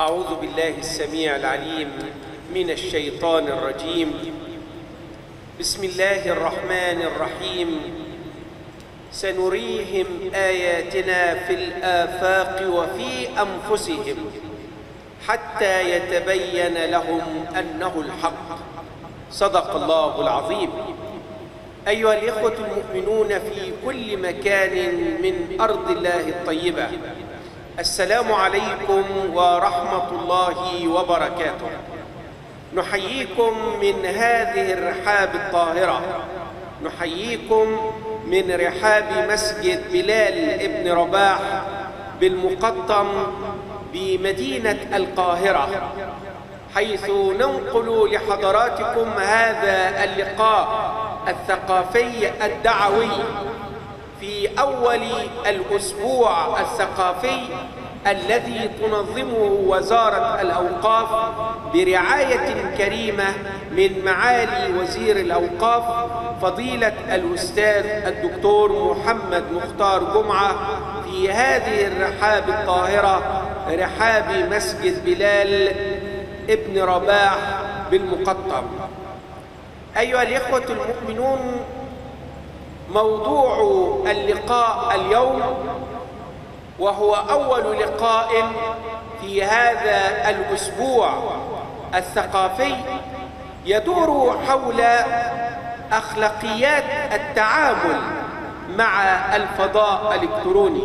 أعوذ بالله السميع العليم من الشيطان الرجيم. بسم الله الرحمن الرحيم. سنريهم آياتنا في الآفاق وفي أنفسهم حتى يتبين لهم أنه الحق. صدق الله العظيم. أيها الإخوة المؤمنون في كل مكان من أرض الله الطيبة، السلام عليكم ورحمة الله وبركاته. نحييكم من هذه الرحاب الطاهرة، نحييكم من رحاب مسجد بلال ابن رباح بالمقطم بمدينة القاهرة، حيث ننقل لحضراتكم هذا اللقاء الثقافي الدعوي في أول الأسبوع الثقافي الذي تنظمه وزارة الأوقاف برعاية كريمة من معالي وزير الأوقاف فضيلة الأستاذ الدكتور محمد مختار جمعة في هذه الرحاب الطاهرة، رحاب مسجد بلال ابن رباح بالمقطم. أيها الإخوة المؤمنون، موضوع اللقاء اليوم وهو أول لقاء في هذا الأسبوع الثقافي يدور حول أخلاقيات التعامل مع الفضاء الإلكتروني.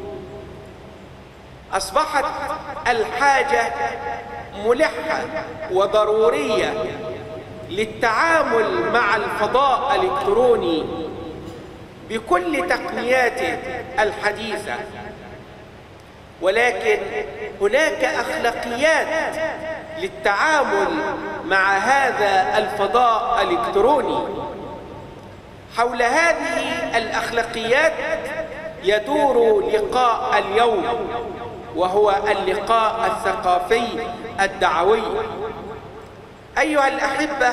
أصبحت الحاجة ملحة وضرورية للتعامل مع الفضاء الإلكتروني بكل تقنياته الحديثة، ولكن هناك أخلاقيات للتعامل مع هذا الفضاء الإلكتروني. حول هذه الأخلاقيات يدور لقاء اليوم، وهو اللقاء الثقافي الدعوي. أيها الأحبة،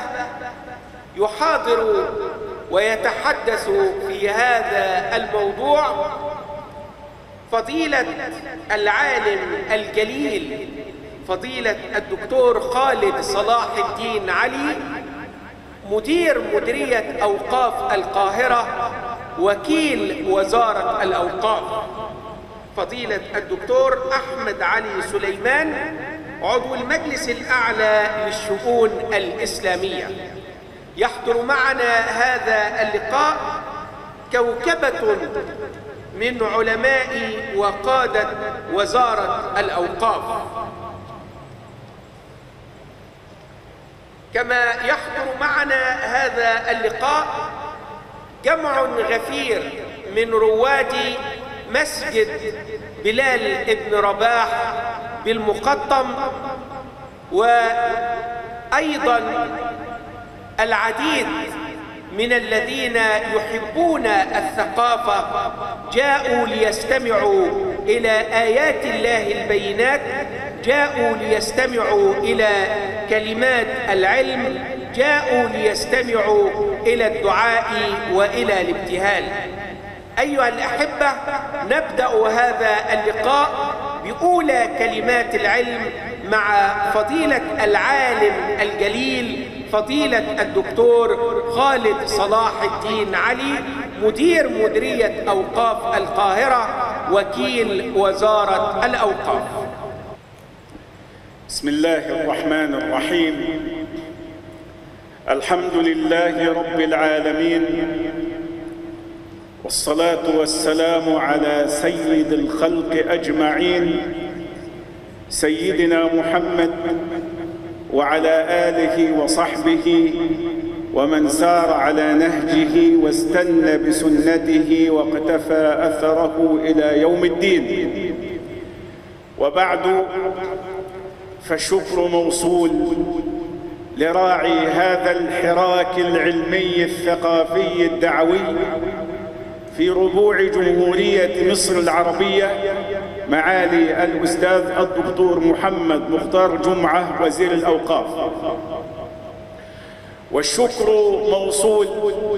يحاضر ويتحدث في هذا الموضوع فضيلة العالم الجليل فضيلة الدكتور خالد صلاح الدين علي، مدير مديرية أوقاف القاهرة، وكيل وزارة الأوقاف. فضيلة الدكتور أحمد علي سليمان، عضو المجلس الأعلى للشؤون الإسلامية. يحضر معنا هذا اللقاء كوكبة من علماء وقادة وزارة الأوقاف، كما يحضر معنا هذا اللقاء جمع غفير من رواد مسجد بلال ابن رباح بالمقطم، وأيضا العديد من الذين يحبون الثقافة جاءوا ليستمعوا إلى آيات الله البينات، جاءوا ليستمعوا إلى كلمات العلم، جاءوا ليستمعوا إلى الدعاء وإلى الابتهال. أيها الأحبة، نبدأ هذا اللقاء بأولى كلمات العلم مع فضيلة العالم الجليل فضيلة الدكتور خالد صلاح الدين علي، مدير مديرية أوقاف القاهرة، وكيل وزارة الأوقاف. بسم الله الرحمن الرحيم. الحمد لله رب العالمين، والصلاة والسلام على سيد الخلق أجمعين، سيدنا محمد وعلى آله وصحبه ومن سار على نهجه واستنى بسنته واقتفى أثره إلى يوم الدين. وبعد، فالشكر موصول لراعي هذا الحراك العلمي الثقافي الدعوي في ربوع جمهورية مصر العربية، معالي الأستاذ الدكتور محمد مختار جمعة وزير الأوقاف. والشكر موصول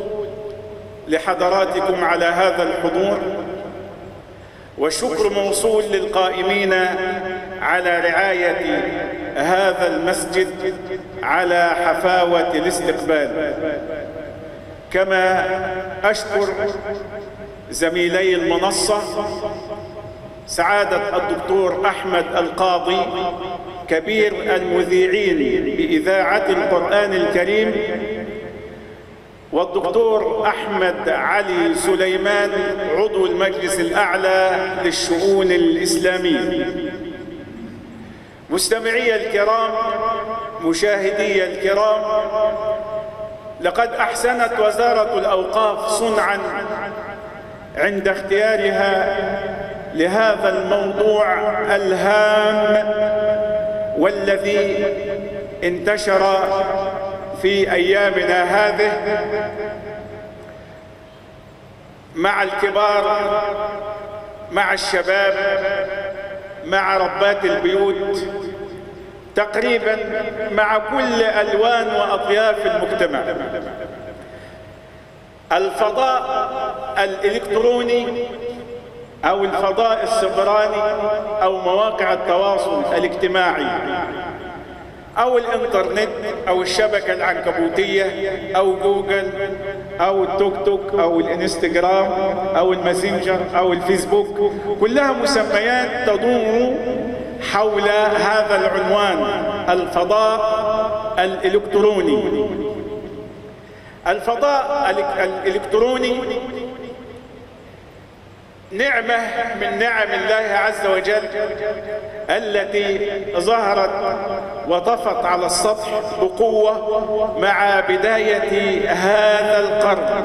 لحضراتكم على هذا الحضور، والشكر موصول للقائمين على رعاية هذا المسجد على حفاوة الاستقبال. كما أشكر زميلي المنصة سعادة الدكتور أحمد القاضي كبير المذيعين بإذاعة القرآن الكريم، والدكتور أحمد علي سليمان عضو المجلس الأعلى للشؤون الإسلامية. مستمعي الكرام، مشاهدي الكرام، لقد أحسنت وزارة الأوقاف صنعاً عند اختيارها لهذا الموضوع الهام والذي انتشر في أيامنا هذه مع الكبار، مع الشباب، مع ربات البيوت، تقريبا مع كل ألوان وأطياف المجتمع. الفضاء الإلكتروني أو الفضاء السبراني أو مواقع التواصل الاجتماعي أو الإنترنت أو الشبكة العنكبوتية أو جوجل أو التوك توك أو الإنستغرام أو الماسنجر أو الفيسبوك، كلها مسميات تدور حول هذا العنوان: الفضاء الإلكتروني. الفضاء الإلكتروني نعمة من نعم الله عز وجل التي ظهرت وطفت على السطح بقوة مع بداية هذا القرن.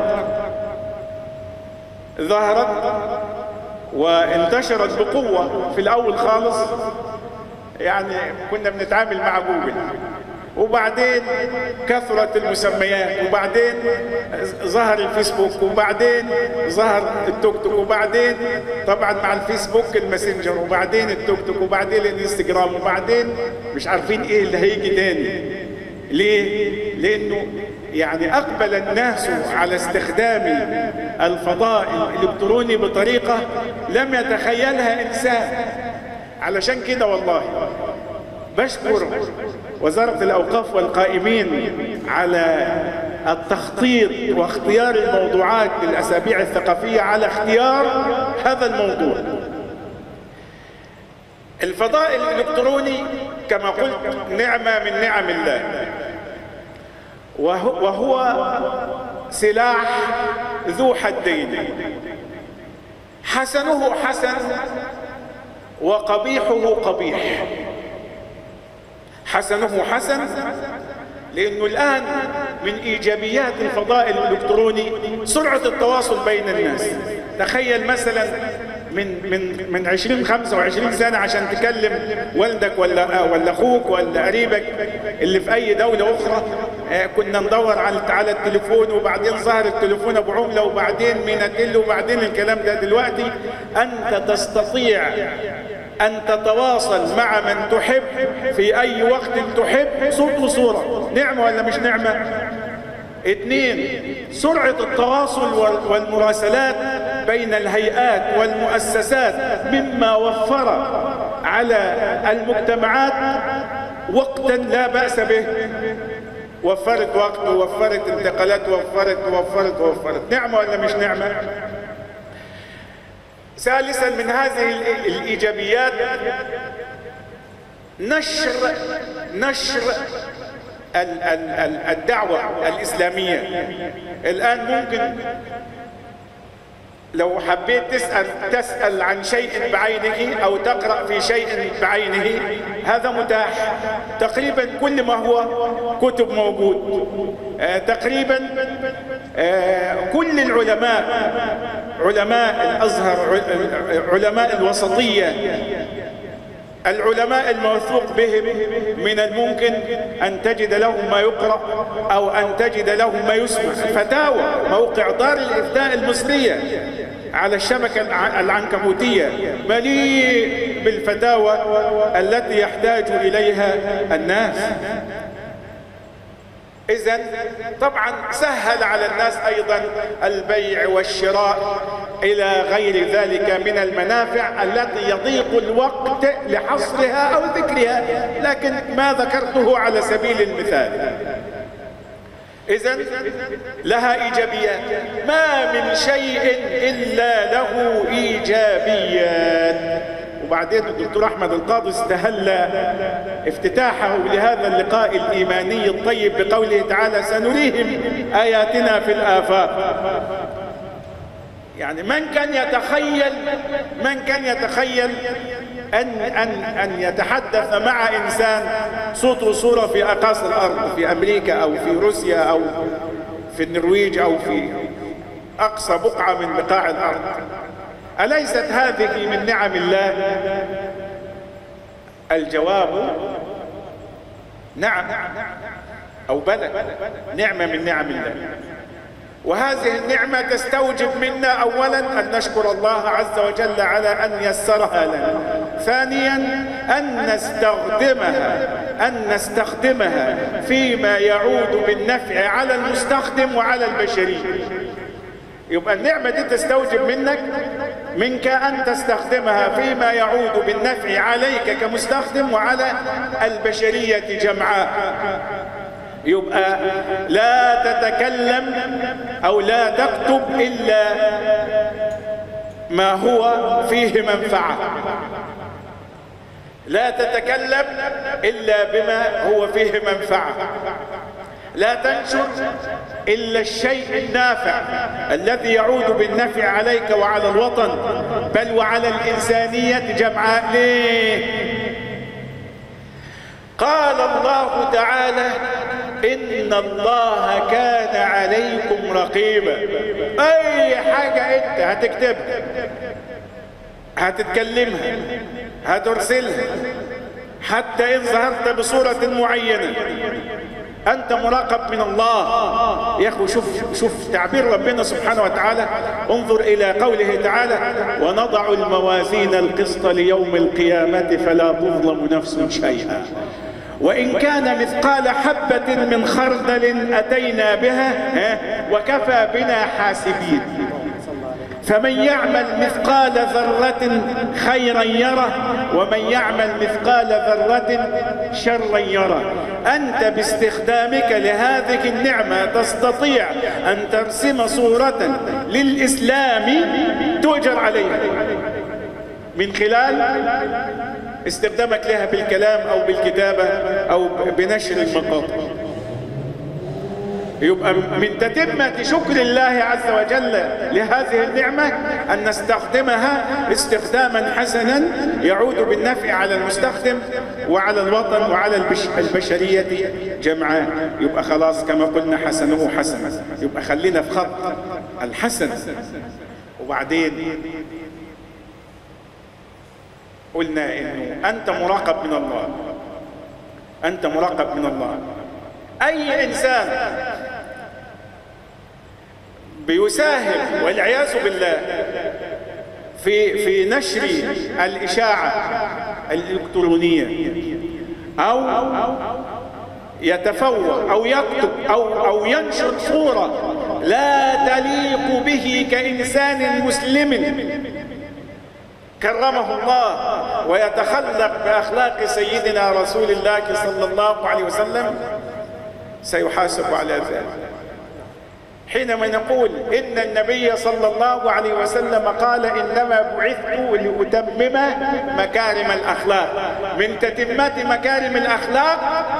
ظهرت وانتشرت بقوة. في الأول خالص يعني كنا بنتعامل مع جوجل، وبعدين كثرت المسميات، وبعدين ظهر الفيسبوك، وبعدين ظهر التوك توك، وبعدين طبعا مع الفيسبوك الماسنجر، وبعدين التوك توك، وبعدين الانستجرام، وبعدين مش عارفين ايه اللي هيجي تاني. ليه؟ لانه يعني اقبل الناس على استخدام الفضاء الالكتروني بطريقة لم يتخيلها انسان. علشان كده والله بشكر وزارة الأوقاف والقائمين على التخطيط واختيار الموضوعات للأسابيع الثقافية على اختيار هذا الموضوع. الفضاء الإلكتروني كما قلت نعمة من نعم الله، وهو سلاح ذو حدين، حسنه حسن وقبيحه قبيح. حسنه حسن لأنه الآن من إيجابيات الفضاء الإلكتروني سرعة التواصل بين الناس. تخيل مثلا من 20-25 سنة عشان تكلم والدك ولا أخوك ولا قريبك اللي في أي دولة أخرى كنا ندور على التليفون، وبعدين ظهر التليفون أبو عملة، وبعدين ميناتيل، وبعدين الكلام ده. دلوقتي أنت تستطيع أن تتواصل مع من تحب في أي وقت تحب، صوت وصورة. نعمة ولا مش نعمة؟ 2، سرعة التواصل والمراسلات بين الهيئات والمؤسسات مما وفر على المجتمعات وقتا لا بأس به. وفرت وقت، ووفرت انتقالات، ووفرت. نعمة ولا مش نعمة؟ ثالثا من هذه الإيجابيات نشر الدعوة الإسلامية. الآن ممكن لو حبيت تسأل عن شيء بعينه أو تقرأ في شيء بعينه، هذا متاح. تقريبا كل ما هو كتب موجود. تقريبا كل العلماء، علماء الأزهر، علماء الوسطية، العلماء الموثوق بهم من الممكن أن تجد لهم ما يقرأ أو أن تجد لهم ما يسمع. فتاوى موقع دار الإفتاء المصرية على الشبكة العنكبوتية مليء بالفتاوى التي يحتاج إليها الناس. إذن طبعا سهل على الناس أيضا البيع والشراء. إلى غير ذلك من المنافع التي يضيق الوقت لحصرها أو ذكرها، لكن ما ذكرته على سبيل المثال. إذن لها إيجابيات، ما من شيء إلا له إيجابيات. وبعدين الدكتور أحمد القاضي استهل افتتاحه لهذا اللقاء الإيماني الطيب بقوله تعالى: سنريهم آياتنا في الآفاق. يعني من كان يتخيل أن يتحدث مع إنسان صوته صورة في أقاصي الأرض، في أمريكا أو في روسيا أو في النرويج أو في أقصى بقعة من بقاع الأرض؟ أليست هذه من نعم الله؟ الجواب نعم أو بلى، نعمة من نعم الله. وهذه النعمة تستوجب منا أولا أن نشكر الله عز وجل على أن يسرها لنا، ثانيا أن نستخدمها فيما يعود بالنفع على المستخدم وعلى البشرية. يبقى النعمة دي تستوجب منك أن تستخدمها فيما يعود بالنفع عليك كمستخدم وعلى البشرية جمعاء. يبقى لا تتكلم أو لا تكتب إلا ما هو فيه منفعة، لا تتكلم إلا بما هو فيه منفعة، لا تنشر إلا الشيء النافع الذي يعود بالنفع عليك وعلى الوطن بل وعلى الإنسانية جمعاء. ليه؟ قال الله تعالى: إن الله كان عليكم رقيبا. أي حاجة أنت هتكتبها، هتتكلمها، هترسلها، حتى إن ظهرت بصورة معينة أنت مراقب من الله. يا أخو شوف تعبير ربنا سبحانه وتعالى. انظر إلى قوله تعالى: ونضع الموازين القسط ليوم القيامة فلا تظلم نفس شيئا وإن كان مثقال حبة من خردل أتينا بها وكفى بنا حاسبين. فمن يعمل مثقال ذرة خيرا يره ومن يعمل مثقال ذرة شرا يره. أنت باستخدامك لهذه النعمة تستطيع أن ترسم صورة للإسلام تؤجر عليها من خلال استخدامك لها بالكلام أو بالكتابة أو بنشر المقاطع. يبقى من تتمة شكر الله عز وجل لهذه النعمة أن نستخدمها استخداما حسنا يعود بالنفع على المستخدم وعلى الوطن وعلى البشرية جمعاء. يبقى خلاص كما قلنا حسنه حسنة، يبقى خلينا في خط الحسن. وبعدين قلنا إنه أنت مراقب من الله، أنت مراقب من الله. أي إنسان بيساهم والعياذ بالله في نشر الإشاعة الإلكترونية أو يتفوه أو يكتب أو ينشر صورة لا تليق به كإنسان مسلم كرمه الله ويتخلق بأخلاق سيدنا رسول الله صلى الله عليه وسلم، سيحاسب على ذلك. حينما نقول إن النبي صلى الله عليه وسلم قال: إنما بعثت لأتمم مكارم الأخلاق. من تتمة مكارم الأخلاق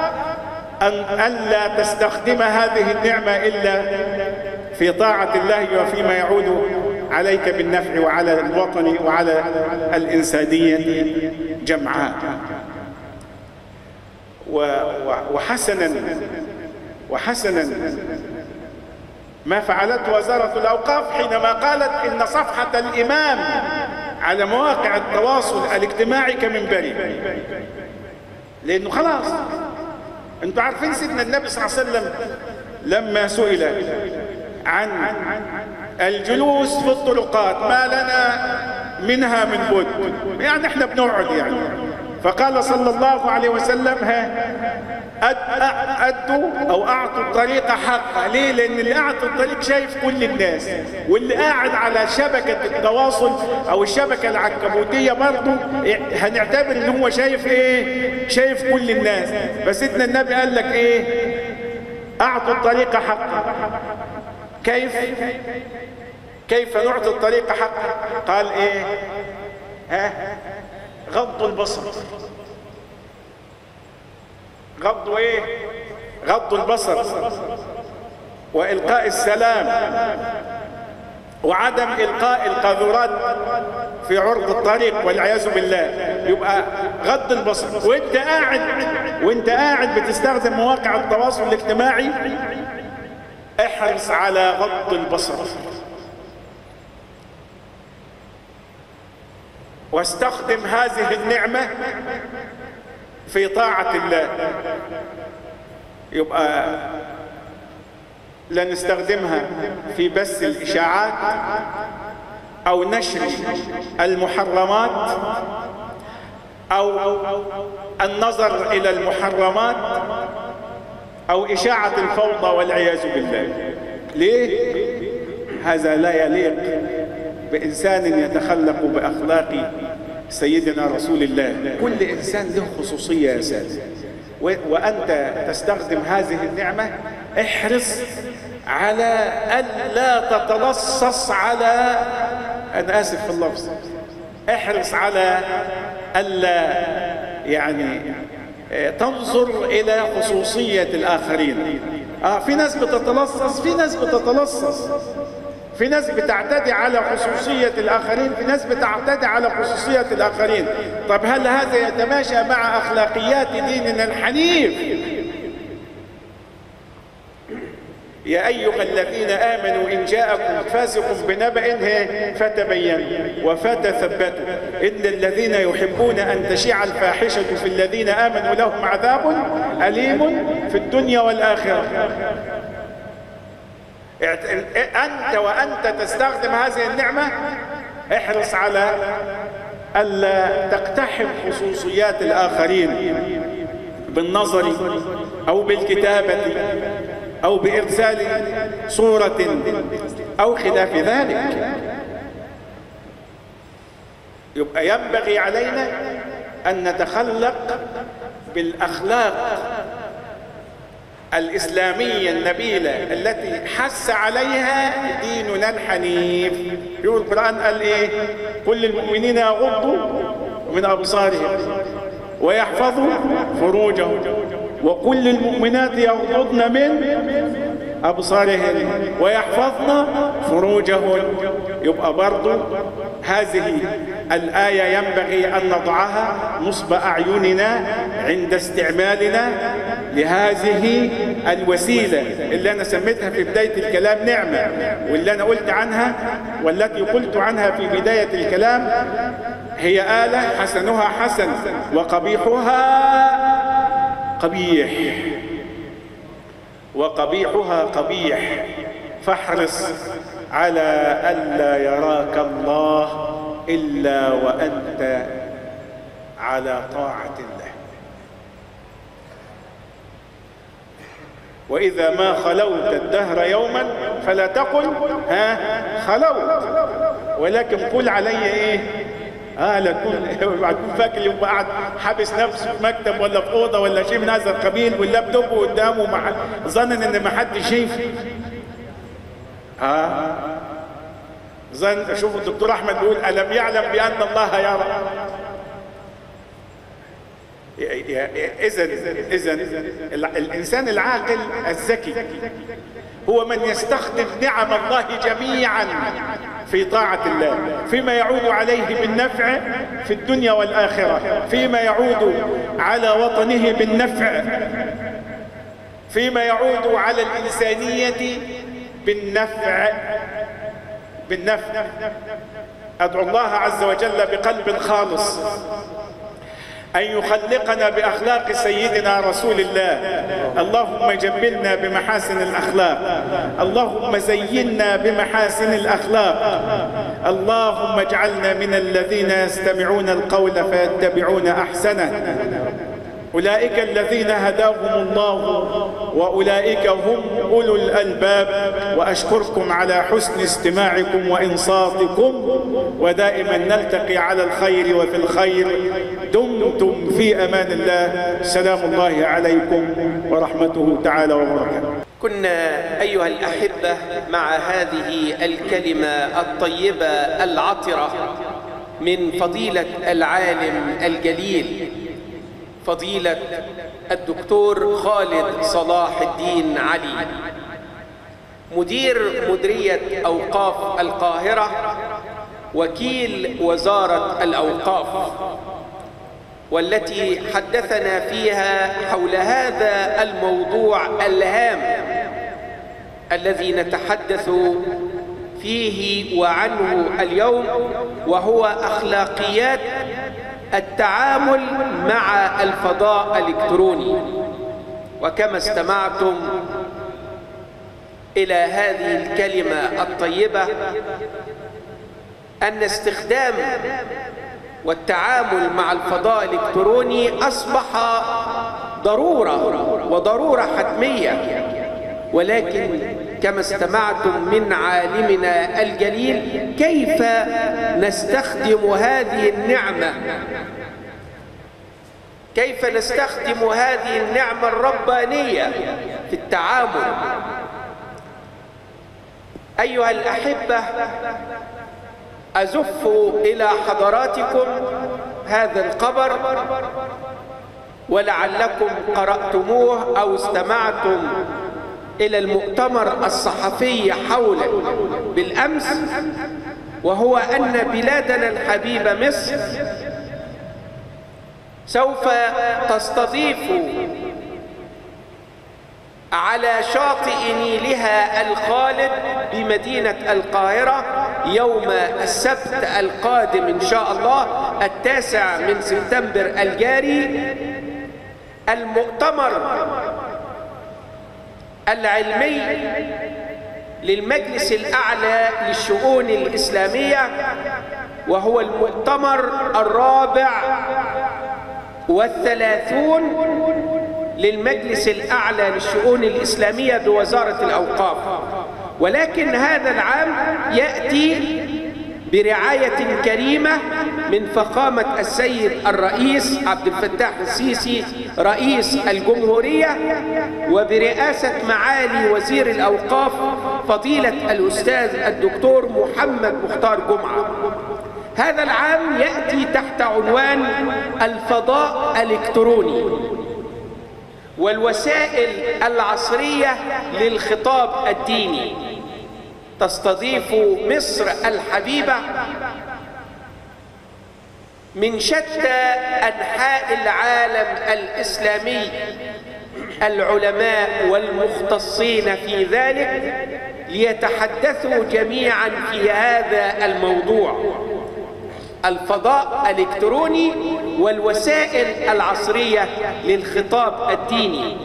ألا تستخدم هذه النعمة إلا في طاعة الله وفيما يعود عليك بالنفع وعلى الوطن وعلى الإنسانية جمعاء. وحسنا ما فعلته وزارة الأوقاف حينما قالت إن صفحة الإمام على مواقع التواصل الاجتماعي كمنبري، لأنه خلاص أنتم عارفين سيدنا النبي صلى الله عليه وسلم لما سئل عن الجلوس في الطرقات ما لنا منها من بد، يعني احنا بنقعد يعني، فقال صلى الله عليه وسلم أدوا أو أعطوا الطريق حقه. ليه؟ لأن اللي أعطوا الطريق شايف كل الناس، واللي قاعد على شبكة التواصل أو الشبكة العنكبوتية برضه هنعتبر إن هو شايف إيه؟ شايف كل الناس. فسيدنا النبي قال لك إيه؟ أعطوا الطريق حقه. كيف نعطي الطريق حقه؟ قال إيه؟ غض البصر. غض ايه؟ غض البصر، والقاء السلام، وعدم القاء القاذورات في عرض الطريق والعياذ بالله. يبقى غض البصر. وانت قاعد بتستخدم مواقع التواصل الاجتماعي، احرص على غض البصر، واستخدم هذه النعمة في طاعة الله. يبقى لا نستخدمها في بث الإشاعات أو نشر المحرمات أو النظر إلى المحرمات أو إشاعة الفوضى والعياذ بالله. ليه؟ هذا لا يليق بإنسان يتخلق بأخلاق سيدنا رسول الله. كل إنسان له خصوصية يا سادة، وأنت تستخدم هذه النعمة احرص على ألا تتلصص على، أنا آسف في اللفظ، احرص على ألا يعني تنظر إلى خصوصية الآخرين. في ناس بتتلصص، في ناس بتعتدي على خصوصية الآخرين، في ناس بتعتدي على خصوصية الآخرين. طب هل هذا يتماشى مع أخلاقيات ديننا الحنيف؟ يا أيها الذين آمنوا إن جاءكم فاسق بنبأ فتبينوا وفتثبتوا إن الذين يحبون أن تشيع الفاحشة في الذين آمنوا لهم عذاب أليم في الدنيا والآخرة. أنت وأنت تستخدم هذه النعمة احرص على ألا تقتحم خصوصيات الآخرين بالنظر أو بالكتابة أو بإرسال صورة أو خلاف ذلك. يبقى ينبغي علينا أن نتخلق بالأخلاق الإسلامية النبيلة التي حث عليها ديننا الحنيف. يقول القرآن قال إيه؟ كل المؤمنين يغضوا من أبصارهم ويحفظوا فروجهم وكل المؤمنات يغضضن من أبصارهن ويحفظن فروجهن. يبقى برضو هذه الآية ينبغي أن نضعها نصب أعيننا عند استعمالنا لهذه الوسيلة اللي أنا سميتها في بداية الكلام نعمة، واللي أنا قلت عنها والتي قلت عنها في بداية الكلام هي آلة حسنها حسن وقبيحها قبيح، وقبيحها قبيح. فاحرص على ألا يراك الله إلا وأنت على طاعة الله. وإذا ما خلوت الدهر يوما فلا تقل خلوت، ولكن قل علي إيه؟ لا تكون فاكر يبقى قاعد حابس نفسه في مكتب ولا في اوضه ولا شيء من هذا القبيل واللابتوب قدامه ظنن ان ما حدش شايف. شوفوا الدكتور احمد بيقول الم يعلم بان الله يرى. اذا الانسان العاقل الذكي هو من يستخدم نعم الله جميعا في طاعة الله، فيما يعود عليه بالنفع في الدنيا والآخرة، فيما يعود على وطنه بالنفع، فيما يعود على الإنسانية بالنفع. أدعو الله عز وجل بقلب خالص أن يخلقنا بأخلاق سيدنا رسول الله. اللهم جملنا بمحاسن الأخلاق، اللهم زينا بمحاسن الأخلاق، اللهم اجعلنا من الذين يستمعون القول فيتبعون أحسنه. أولئك الذين هداهم الله وأولئك هم أولو الألباب. وأشكركم على حسن استماعكم وإنصاتكم، ودائما نلتقي على الخير وفي الخير. دمتم في أمان الله. سلام الله عليكم ورحمته تعالى وبركاته. كنا أيها الأحبة مع هذه الكلمة الطيبة العطرة من فضيلة العالم الجليل فضيلة الدكتور خالد صلاح الدين علي، مدير مديرية أوقاف القاهرة، وكيل وزارة الأوقاف، والتي حدثنا فيها حول هذا الموضوع الهام الذي نتحدث فيه وعنه اليوم، وهو أخلاقيات التعامل مع الفضاء الإلكتروني. وكما استمعتم إلى هذه الكلمة الطيبة، أن استخدام والتعامل مع الفضاء الإلكتروني أصبح ضرورة وضرورة حتمية، ولكن كما استمعتم من عالمنا الجليل كيف نستخدم هذه النعمة، كيف نستخدم هذه النعمة الربانية في التعامل. أيها الأحبة، أزف إلى حضراتكم هذا الخبر، ولعلكم قرأتموه أو استمعتم إلى المؤتمر الصحفي حوله بالأمس، وهو أن بلادنا الحبيبة مصر سوف تستضيف على شاطئ نيلها الخالد بمدينة القاهرة يوم السبت القادم إن شاء الله 9 سبتمبر الجاري المؤتمر العلمي للمجلس الأعلى للشؤون الإسلامية، وهو المؤتمر 34 للمجلس الأعلى للشؤون الإسلامية بوزارة الأوقاف. ولكن هذا العام يأتي برعاية كريمة من فخامة السيد الرئيس عبد الفتاح السيسي رئيس الجمهورية، وبرئاسة معالي وزير الأوقاف فضيلة الأستاذ الدكتور محمد مختار جمعة. هذا العام يأتي تحت عنوان الفضاء الإلكتروني والوسائل العصرية للخطاب الديني. تستضيف مصر الحبيبة من شتى أنحاء العالم الإسلامي العلماء والمختصين في ذلك ليتحدثوا جميعا في هذا الموضوع، الفضاء الإلكتروني والوسائل العصرية للخطاب الديني.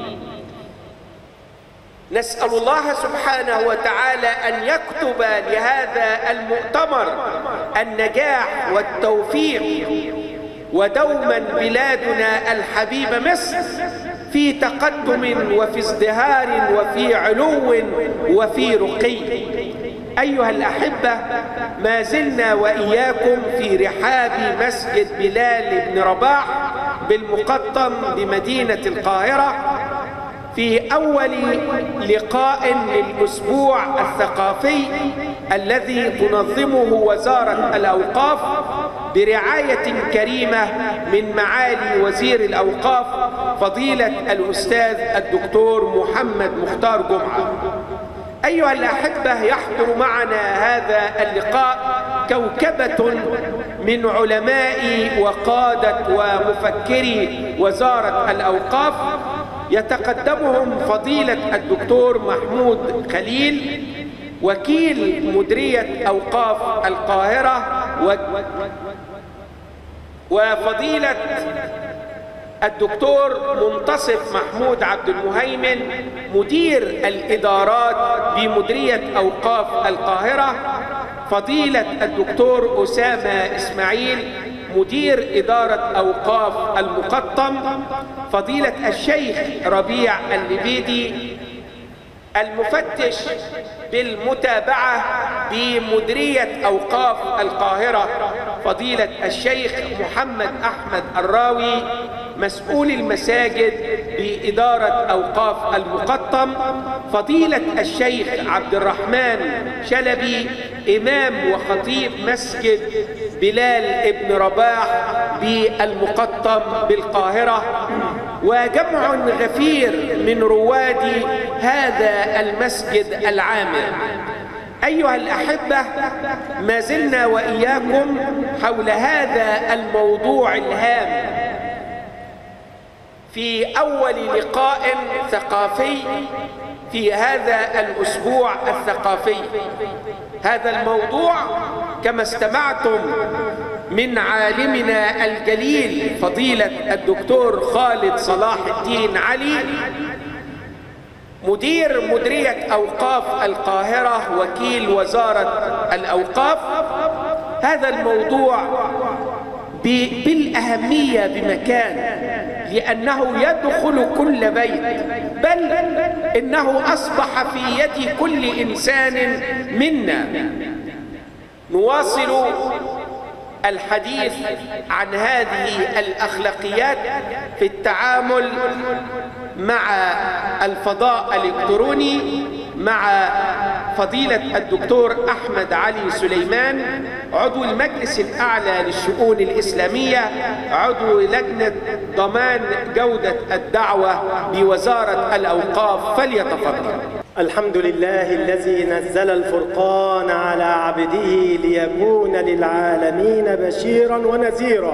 نسأل الله سبحانه وتعالى أن يكتب لهذا المؤتمر النجاح والتوفيق، ودوما بلادنا الحبيبة مصر في تقدم وفي ازدهار وفي علو وفي رقي. أيها الأحبة، ما زلنا وإياكم في رحاب مسجد بلال بن رباح بالمقطم بمدينة القاهرة في أول لقاء للأسبوع الثقافي الذي تنظمه وزارة الأوقاف برعاية كريمة من معالي وزير الأوقاف فضيلة الأستاذ الدكتور محمد مختار جمعة. أيها الأحبة، يحضر معنا هذا اللقاء كوكبة من علماء وقادة ومفكري وزارة الأوقاف، يتقدمهم فضيلة الدكتور محمود خليل وكيل مديرية أوقاف القاهرة، وفضيلة الدكتور منتصف محمود عبد المهيمن مدير الإدارات بمديرية أوقاف القاهرة، فضيلة الدكتور أسامة إسماعيل مدير إدارة أوقاف المقطم، فضيلة الشيخ ربيع اللبيدي المفتش بالمتابعة بمديرية أوقاف القاهرة، فضيلة الشيخ محمد أحمد الراوي مسؤول المساجد بإدارة أوقاف المقطم، فضيلة الشيخ عبد الرحمن شلبي إمام وخطيب مسجد بلال ابن رباح بالمقطم بالقاهرة، وجمع غفير من رواد هذا المسجد العامر. أيها الأحبة، ما زلنا وإياكم حول هذا الموضوع الهام في أول لقاء ثقافي في هذا الأسبوع الثقافي. هذا الموضوع كما استمعتم من عالمنا الجليل فضيلة الدكتور خالد صلاح الدين علي مدير مديرية أوقاف القاهرة وكيل وزارة الأوقاف، هذا الموضوع بالأهمية بمكان، لأنه يدخل كل بيت، بل إنه أصبح في يد كل إنسان منا. نواصل الحديث عن هذه الأخلاقيات في التعامل مع الفضاء الإلكتروني مع فضيلة الدكتور أحمد علي سليمان عضو المجلس الأعلى للشؤون الإسلامية، عضو لجنة ضمان جودة الدعوة بوزارة الأوقاف، فليتفضل. الحمد لله الذي نزل الفرقان على عبده ليكون للعالمين بشيرا ونذيرا،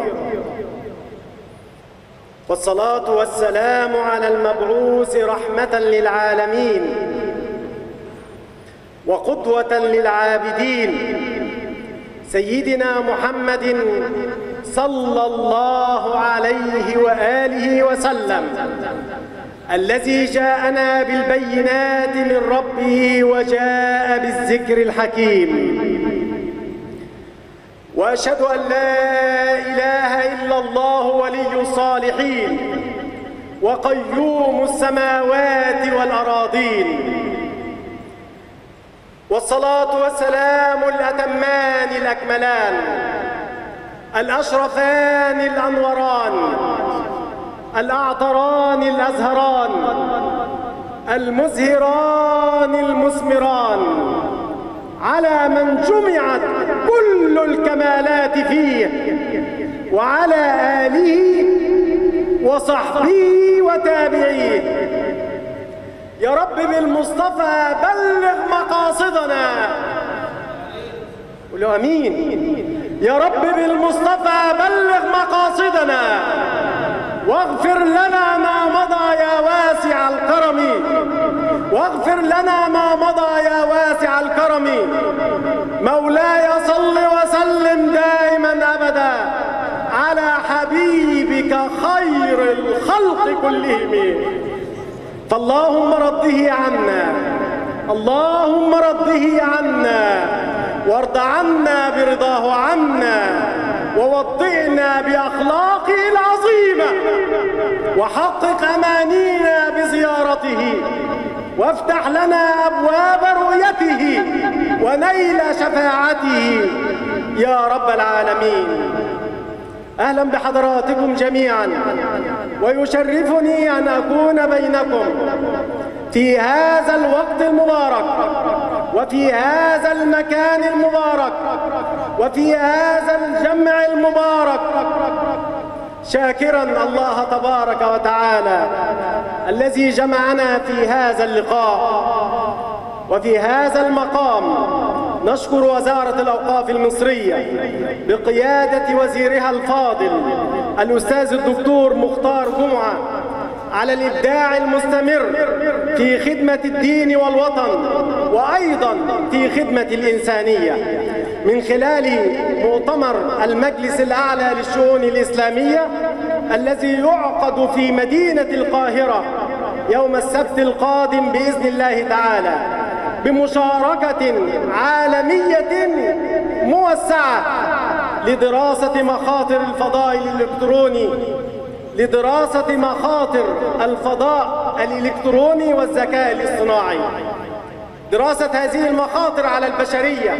والصلاة والسلام على المبعوث رحمة للعالمين وقدوة للعابدين سيدنا محمد صلى الله عليه وآله وسلم، الذي جاءنا بالبينات من ربه وجاء بالذكر الحكيم. وأشهد أن لا إله إلا الله ولي الصالحين وقيوم السماوات والأراضين، والصلاة والسلام الأتمان الأكملان الأشرفان الأنوران الأعطران الأزهران المزهران المثمران على من جمعت كل الكمالات فيه، وعلى آله وصحبه وتابعيه. يا رب بالمصطفى بلغ مقاصدنا، قولوا امين. يا رب بالمصطفى بلغ مقاصدنا، واغفر لنا ما مضى يا واسع الكرم، واغفر لنا ما مضى يا واسع الكرم. مولاي صل وسلم دائما ابدا على حبيبك خير الخلق كلهم، فاللهم رضه عنا، اللهم رضه عنا، وارض عنا برضاه عنا، ووضئنا بأخلاقه العظيمة، وحقق أمانينا بزيارته، وافتح لنا أبواب رؤيته ونيل شفاعته يا رب العالمين. أهلا بحضراتكم جميعا، ويشرفني أن أكون بينكم في هذا الوقت المبارك، وفي هذا المكان المبارك، وفي هذا الجمع المبارك، شاكرا الله تبارك وتعالى الذي جمعنا في هذا اللقاء وفي هذا المقام. نشكر وزارة الأوقاف المصرية بقيادة وزيرها الفاضل الأستاذ الدكتور مختار جمعة على الإبداع المستمر في خدمة الدين والوطن، وأيضا في خدمة الإنسانية، من خلال مؤتمر المجلس الأعلى للشؤون الإسلامية الذي يعقد في مدينة القاهرة يوم السبت القادم بإذن الله تعالى بمشاركة عالمية موسعة لدراسة مخاطر الفضاء الإلكتروني، لدراسة مخاطر الفضاء الإلكتروني والذكاء الاصطناعي، دراسة هذه المخاطر على البشرية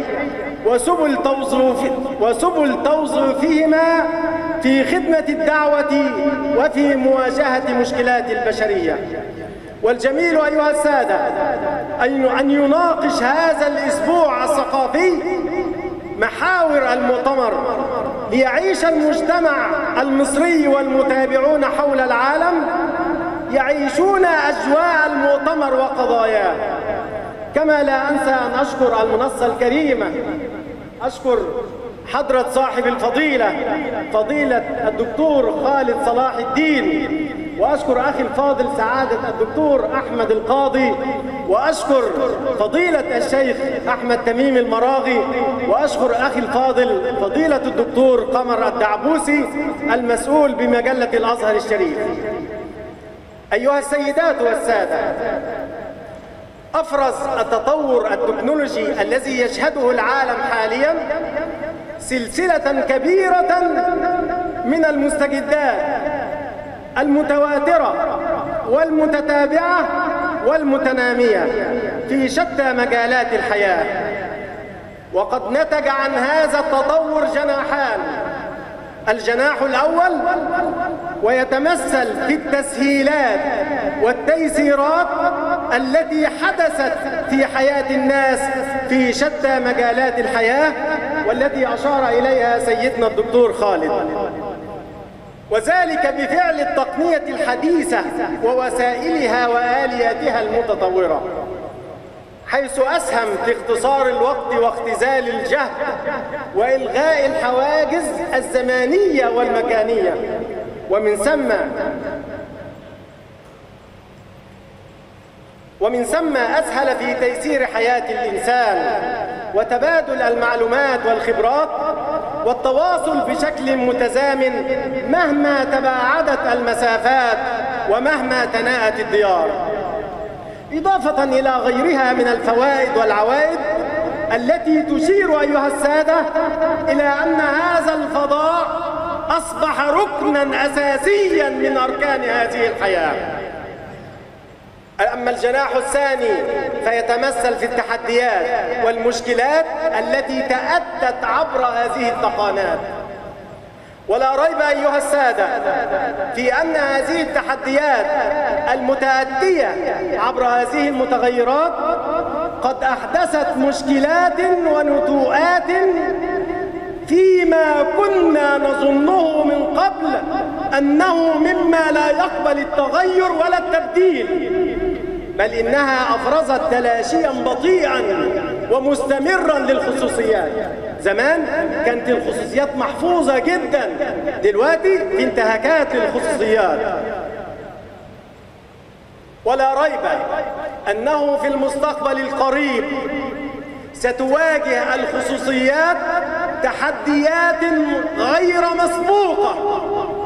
وسبل توظيفهما في خدمة الدعوة وفي مواجهة مشكلات البشرية. والجميل أيها السادة أن يناقش هذا الأسبوع الثقافي محاور المؤتمر ليعيش المجتمع المصري والمتابعون حول العالم يعيشون أجواء المؤتمر وقضاياه. كما لا أنسى أن أشكر المنصة الكريمة، أشكر حضرة صاحب الفضيلة فضيلة الدكتور خالد صلاح الدين، وأشكر أخي الفاضل سعادة الدكتور أحمد القاضي، وأشكر فضيلة الشيخ أحمد تميم المراغي، وأشكر أخي الفاضل فضيلة الدكتور قمر الدعبوسي المسؤول بمجلة الأزهر الشريف. أيها السيدات والسادة، أفرز التطور التكنولوجي الذي يشهده العالم حالياً سلسلة كبيرة من المستجدات المتواترة والمتتابعة والمتنامية في شتى مجالات الحياة. وقد نتج عن هذا التطور جناحان: الجناح الأول ويتمثل في التسهيلات والتيسيرات التي حدثت في حياة الناس في شتى مجالات الحياة، والتي أشار إليها سيدنا الدكتور خالد، وذلك بفعل التقنية الحديثة ووسائلها وآلياتها المتطورة، حيث أسهم في اختصار الوقت واختزال الجهد وإلغاء الحواجز الزمانية والمكانية، ومن ثم أسهل في تيسير حياة الإنسان وتبادل المعلومات والخبرات والتواصل بشكل متزامن مهما تباعدت المسافات ومهما تناءت الديار، إضافة إلى غيرها من الفوائد والعوائد التي تشير أيها السادة إلى أن هذا الفضاء أصبح ركناً أساسياً من أركان هذه الحياة. أما الجناح الثاني فيتمثل في التحديات والمشكلات التي تأتت عبر هذه التقنيات. ولا ريب أيها السادة في أن هذه التحديات المتأتية عبر هذه المتغيرات قد أحدثت مشكلات ونتوءات فيما كنا نظنه من قبل أنه مما لا يقبل التغير ولا التبديل، بل إنها أفرزت تلاشيا بطيئا ومستمرا للخصوصيات. زمان كانت الخصوصيات محفوظة جدا، دلوقتي في انتهاكات للخصوصيات. ولا ريب أنه في المستقبل القريب ستواجه الخصوصيات تحديات غير مسبوقة،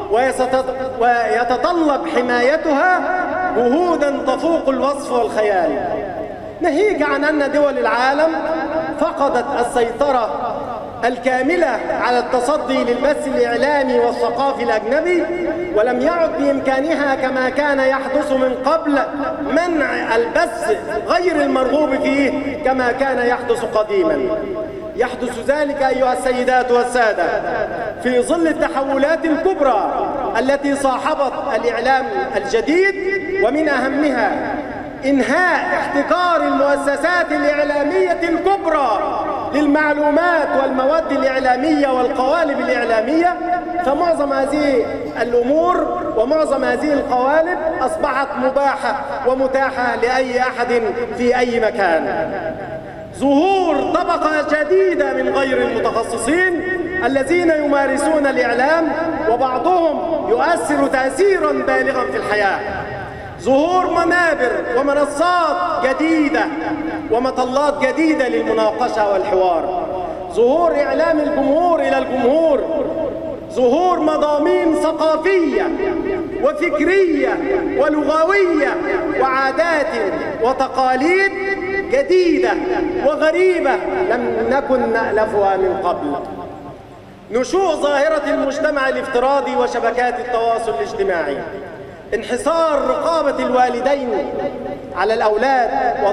ويتطلب حمايتها جهودا تفوق الوصف والخيال، ناهيك عن أن دول العالم فقدت السيطرة الكاملة على التصدي للبث الإعلامي والثقافي الأجنبي، ولم يعد بإمكانها كما كان يحدث من قبل منع البث غير المرغوب فيه كما كان يحدث قديما. يحدث ذلك أيها السيدات والسادة في ظل التحولات الكبرى التي صاحبت الإعلام الجديد، ومن أهمها إنهاء احتكار المؤسسات الإعلامية الكبرى للمعلومات والمواد الإعلامية والقوالب الإعلامية. فمعظم هذه الأمور ومعظم هذه القوالب أصبحت مباحة ومتاحة لأي أحد في أي مكان. ظهور طبقة جديدة من غير المتخصصين الذين يمارسون الإعلام، وبعضهم يؤثر تأثيرا بالغا في الحياة. ظهور منابر ومنصات جديدة ومطلات جديدة للمناقشة والحوار. ظهور إعلام الجمهور إلى الجمهور. ظهور مضامين ثقافية وفكرية ولغوية وعادات وتقاليد جديدة وغريبة لم نكن نألفها من قبل. نشوء ظاهرة المجتمع الافتراضي وشبكات التواصل الاجتماعي، انحصار رقابة الوالدين على الأولاد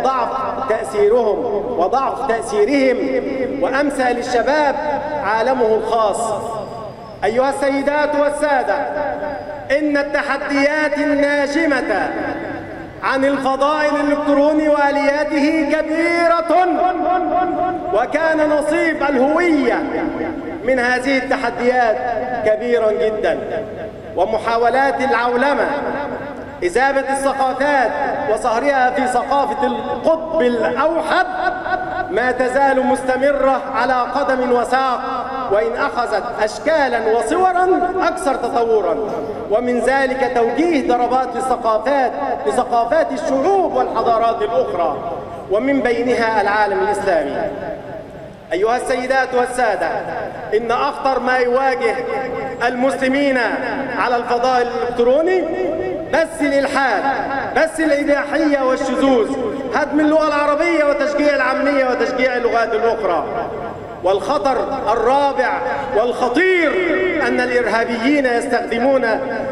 وضعف تأثيرهم وأمثل للشباب عالمه الخاص. أيها السيدات والسادة، إن التحديات الناجمة عن الفضاء الإلكتروني وآلياته كبيرة، وكان نصيب الهوية من هذه التحديات كبيرا جدا. ومحاولات العولمة إذابة الثقافات وصهرها في ثقافة القطب الأوحد ما تزال مستمرة على قدم وساق، وإن أخذت أشكالا وصورا أكثر تطورا، ومن ذلك توجيه ضربات لثقافات الشعوب والحضارات الأخرى، ومن بينها العالم الإسلامي. أيها السيدات والسادة، إن أخطر ما يواجه المسلمين على الفضاء الإلكتروني بث الإلحاد، بث الإباحية والشذوذ، هدم اللغة العربية وتشجيع العامية وتشجيع اللغات الأخرى. والخطر الرابع والخطير أن الإرهابيين يستخدمون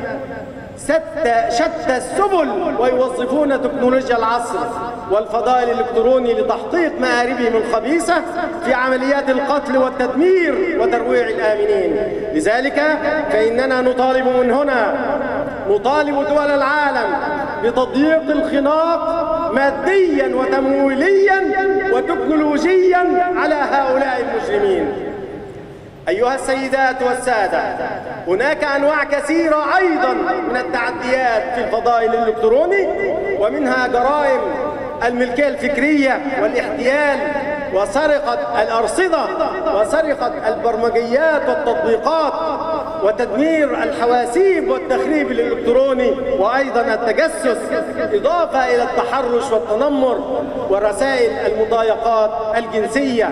شتى السبل ويوظفون تكنولوجيا العصر والفضاء الإلكتروني لتحقيق مآربهم الخبيثة في عمليات القتل والتدمير وترويع الآمنين. لذلك فإننا نطالب من هنا، نطالب دول العالم بتضييق الخناق ماديا وتمويليا وتكنولوجيا على هؤلاء المجرمين. أيها السيدات والسادة، هناك أنواع كثيرة أيضا من التعديات في الفضاء الإلكتروني، ومنها جرائم الملكية الفكرية والاحتيال وسرقة الأرصدة وسرقة البرمجيات والتطبيقات وتدمير الحواسيب والتخريب الإلكتروني، وأيضا التجسس، إضافة إلى التحرش والتنمر ورسائل المضايقات الجنسية.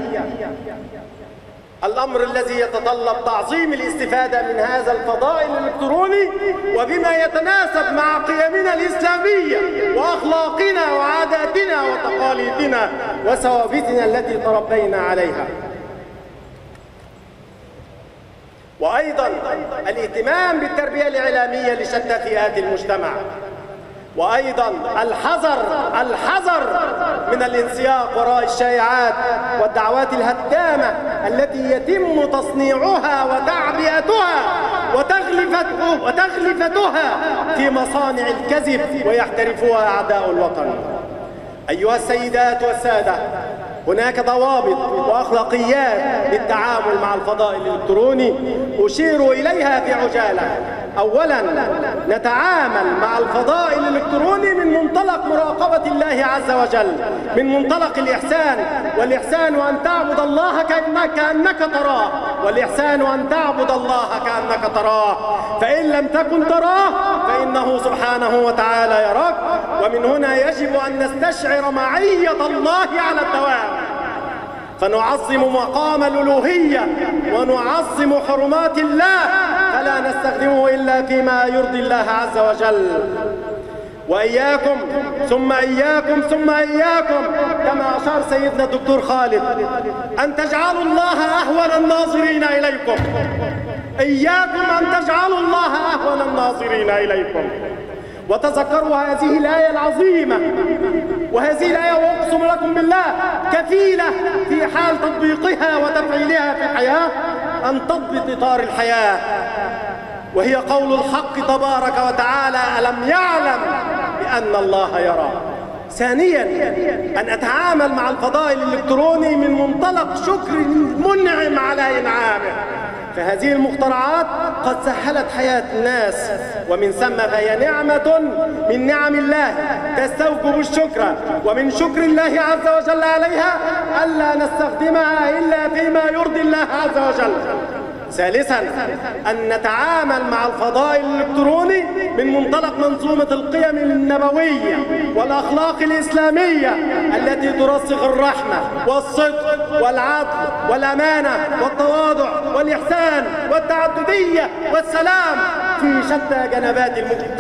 الأمر الذي يتطلب تعظيم الاستفادة من هذا الفضاء الإلكتروني وبما يتناسب مع قيمنا الإسلامية وأخلاقنا وعاداتنا وتقاليدنا وثوابتنا التي تربينا عليها. وأيضا الاهتمام بالتربية الإعلامية لشتى فئات المجتمع، وأيضا الحذر من الانسياق وراء الشائعات والدعوات الهدامة التي يتم تصنيعها وتعبئتها وتغلفتها في مصانع الكذب ويحترفها أعداء الوطن. أيها السيدات والسادة، هناك ضوابط وأخلاقيات للتعامل مع الفضاء الإلكتروني أشير إليها في عجالة. أولاً، نتعامل مع الفضاء الإلكتروني من منطلق مراقبة الله عز وجل، من منطلق الإحسان، والإحسان أن تعبد الله كأنك تراه، والإحسان أن تعبد الله كأنك تراه، فإن لم تكن تراه فإنه سبحانه وتعالى يراك. ومن هنا يجب أن نستشعر معية الله على الدوام، فنعظم مقام الألوهية ونعظم حرمات الله، فلا نستخدمه إلا فيما يرضي الله عز وجل. وإياكم ثم إياكم ثم إياكم، كما أشار سيدنا الدكتور خالد، أن تجعلوا الله أهون الناظرين إليكم. إياكم أن تجعلوا الله أهون الناظرين إليكم. وتذكروا هذه الآية العظيمة، وهذه الآية وأقسم لكم بالله كفيلة في حال تطبيقها وتفعيلها في الحياة أن تضبط إطار الحياة، وهي قول الحق تبارك وتعالى: ألم يعلم بأن الله يرى. ثانياً، أن أتعامل مع الفضاء الإلكتروني من منطلق شكر المنعم على إنعامه، فهذه المخترعات قد سهلت حياة الناس، ومن ثم فهي نعمة من نعم الله تستوجب الشكر، ومن شكر الله عز وجل عليها ألا نستخدمها إلا فيما يرضي الله عز وجل. ثالثا أن نتعامل مع الفضاء الإلكتروني من منطلق منظومة القيم النبوية والأخلاق الإسلامية التي ترسخ الرحمة والصدق والعدل والأمانة والتواضع والإحسان والتعددية والسلام في شتى جنبات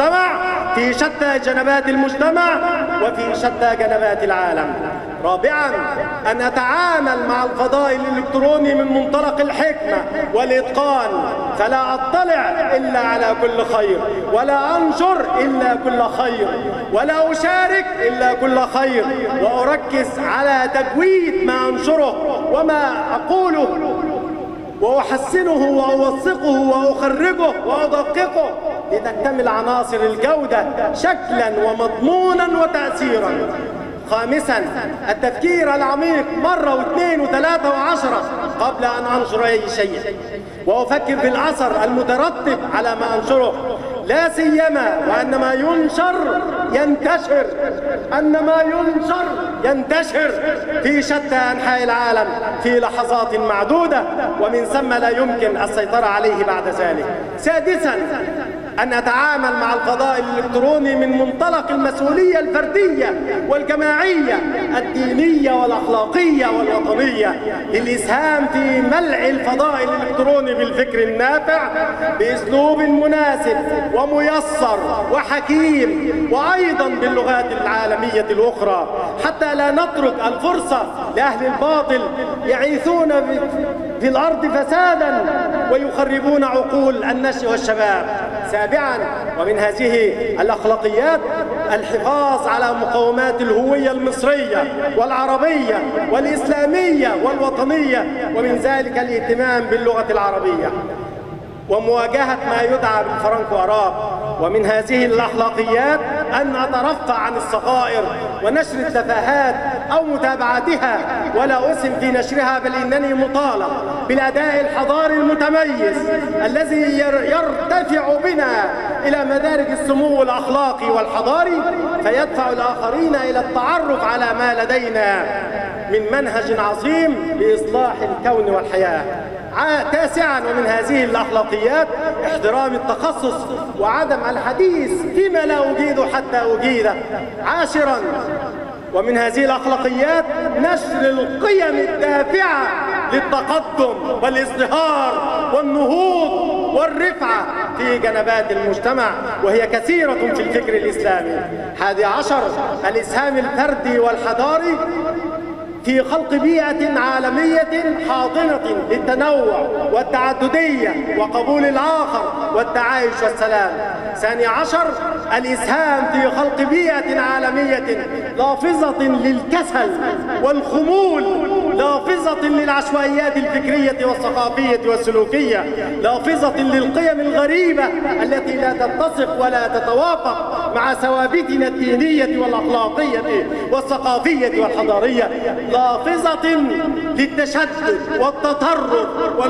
المجتمع وفي شتى جنبات العالم. رابعا أن نتعامل مع الفضاء الإلكتروني من منطلق الحكمة والإتقان، فلا أطلع إلا على كل خير، ولا أنشر إلا كل خير، ولا أشارك إلا كل خير، وأركز على تجويد ما أنشره وما أقوله، وأحسنه وأوثقه وأخرجه وأدققه لتكتمل عناصر الجودة شكلا ومضمونا وتأثيرا. خامسا التفكير العميق مرة واثنين وثلاثة وعشرة قبل أن أنشر أي شيء، وأفكر في الأثر المترتب على ما أنشره، لا سيما وأن ما ينتشر في شتى أنحاء العالم في لحظات معدودة، ومن ثم لا يمكن السيطرة عليه بعد ذلك. سادسا أن نتعامل مع الفضاء الإلكتروني من منطلق المسؤولية الفردية والجماعية الدينية والأخلاقية والوطنية للإسهام في ملء الفضاء الإلكتروني بالفكر النافع بأسلوب مناسب وميسر وحكيم، وأيضا باللغات العالمية الأخرى، حتى لا نترك الفرصة لأهل الباطل يعيثون في الأرض فسادا ويخربون عقول النشء والشباب. سابعا ومن هذه الأخلاقيات الحفاظ على مقومات الهوية المصرية والعربية والإسلامية والوطنية، ومن ذلك الاهتمام باللغة العربية ومواجهة ما يدعى بالفرنكو أراب. ومن هذه الأخلاقيات أن نترفع عن الصغائر ونشر التفاهات أو متابعتها، ولا أسهم في نشرها، بل إنني مطالب بالأداء الحضاري المتميز الذي يرتفع بنا إلى مدارج السمو الأخلاقي والحضاري، فيدفع الآخرين إلى التعرف على ما لدينا من منهج عظيم لإصلاح الكون والحياة. تاسعا ومن هذه الأخلاقيات احترام التخصص وعدم الحديث فيما لا أجيده حتى أجيده. عاشرا ومن هذه الأخلاقيات نشر القيم الدافعة للتقدم والازدهار والنهوض والرفعة في جنبات المجتمع، وهي كثيرة في الفكر الإسلامي. 11 الإسهام الفردي والحضاري في خلق بيئة عالمية حاضنة للتنوع والتعددية وقبول الآخر والتعايش والسلام. 12 الإسهام في خلق بيئة عالمية لافظة للكسل والخمول، لافظة للعشوائيات الفكرية والثقافية والسلوكية، لافظة للقيم الغريبة التي لا تتسق ولا تتوافق مع ثوابتنا الدينية والأخلاقية والثقافية والحضارية، لافظة للتشدد والتطرف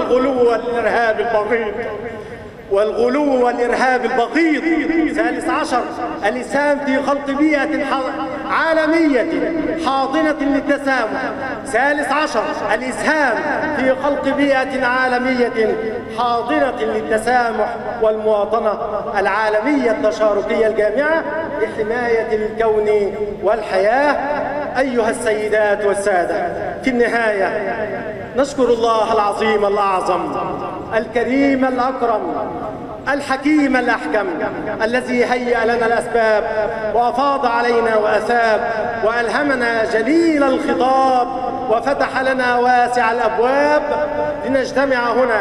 والغلو والإرهاب البغيض. 13 الإسهام في خلق بيئة عالمية حاضنة للتسامح. 14 الإسهام في خلق بيئة عالمية حاضنة للتسامح والمواطنة العالمية التشاركية الجامعة لحماية الكون والحياة. أيها السيدات والسادة، في النهاية نشكر الله العظيم الأعظم الكريم الأكرم الحكيم الأحكم الذي هيأ لنا الأسباب وأفاض علينا وأثاب وألهمنا جليل الخطاب وفتح لنا واسع الأبواب لنجتمع هنا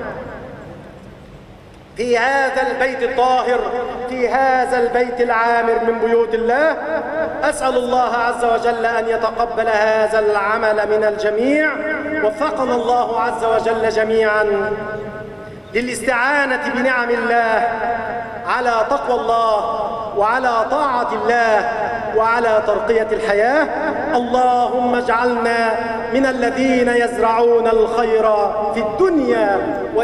في هذا البيت الطاهر، في هذا البيت العامر من بيوت الله. أسأل الله عز وجل أن يتقبل هذا العمل من الجميع. وفقنا الله عز وجل جميعا للاستعانة بنعم الله على تقوى الله وعلى طاعة الله وعلى ترقية الحياة. اللهم اجعلنا من الذين يزرعون الخير في الدنيا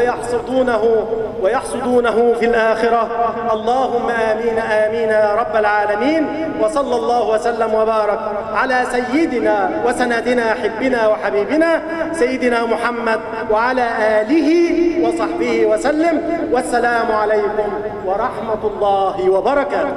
ويحصدونه في الآخرة. اللهم آمين آمين يا رب العالمين. وصلى الله وسلم وبارك على سيدنا وسندنا حبنا وحبيبنا سيدنا محمد وعلى آله وصحبه وسلم. والسلام عليكم ورحمة الله وبركاته.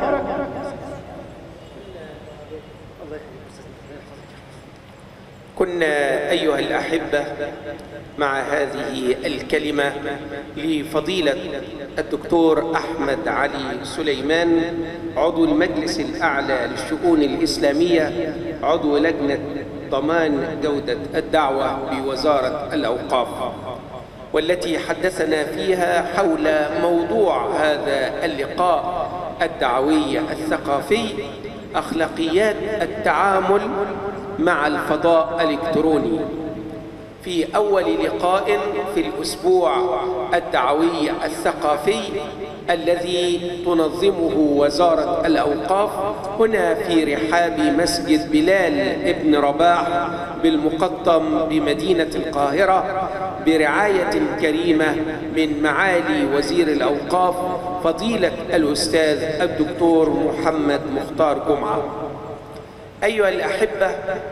كنا أيها الأحبة مع هذه الكلمة لفضيلة الدكتور أحمد علي سليمان، عضو المجلس الأعلى للشؤون الإسلامية، عضو لجنة ضمان جودة الدعوة بوزارة الأوقاف، والتي حدثنا فيها حول موضوع هذا اللقاء الدعوي الثقافي: أخلاقيات التعامل مع الفضاء الإلكتروني، في أول لقاء في الأسبوع الدعوي الثقافي الذي تنظمه وزارة الأوقاف هنا في رحاب مسجد بلال ابن رباح بالمقطم بمدينة القاهرة، برعاية كريمة من معالي وزير الأوقاف فضيلة الأستاذ الدكتور محمد مختار جمعة. أيها الأحبة،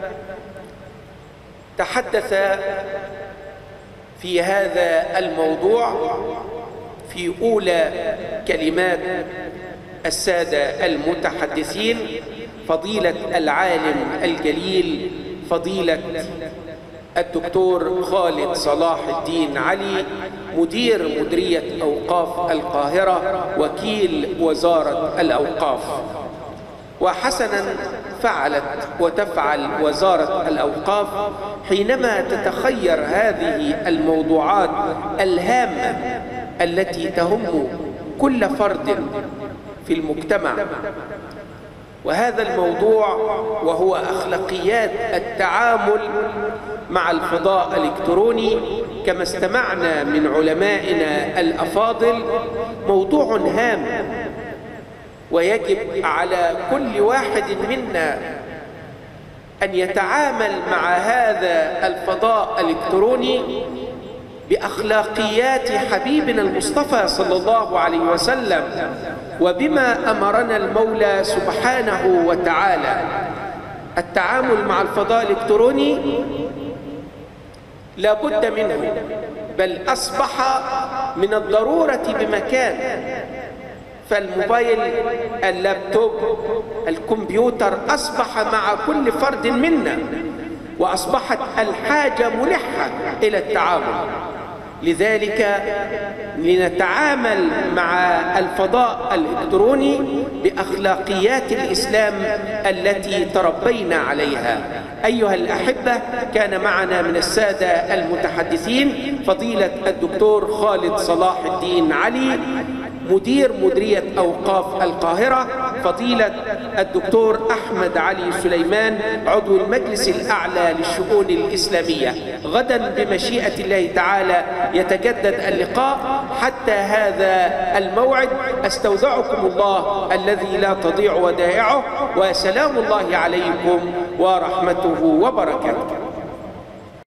تحدث في هذا الموضوع في أولى كلمات السادة المتحدثين فضيلة العالم الجليل فضيلة الدكتور خالد صلاح الدين علي، مديرية أوقاف القاهرة، وكيل وزارة الأوقاف. وحسنا فعلت وتفعل وزارة الأوقاف حينما تتخير هذه الموضوعات الهامة التي تهم كل فرد في المجتمع. وهذا الموضوع وهو أخلاقيات التعامل مع الفضاء الإلكتروني، كما استمعنا من علمائنا الأفاضل، موضوع هام، ويجب على كل واحد منا أن يتعامل مع هذا الفضاء الإلكتروني بأخلاقيات حبيبنا المصطفى صلى الله عليه وسلم، وبما أمرنا المولى سبحانه وتعالى. التعامل مع الفضاء الإلكتروني لا بد منه، بل أصبح من الضرورة بمكان. فالموبايل، اللابتوب، الكمبيوتر أصبح مع كل فرد منا، وأصبحت الحاجة ملحة إلى التعامل. لذلك لنتعامل مع الفضاء الإلكتروني بأخلاقيات الإسلام التي تربينا عليها. أيها الأحبة، كان معنا من السادة المتحدثين فضيلة الدكتور خالد صلاح الدين علي، مديرية أوقاف القاهرة، فضيلة الدكتور أحمد علي سليمان، عضو المجلس الأعلى للشؤون الإسلامية. غدا بمشيئة الله تعالى يتجدد اللقاء. حتى هذا الموعد أستودعكم الله الذي لا تضيع ودائعه، وسلام الله عليكم ورحمته وبركاته.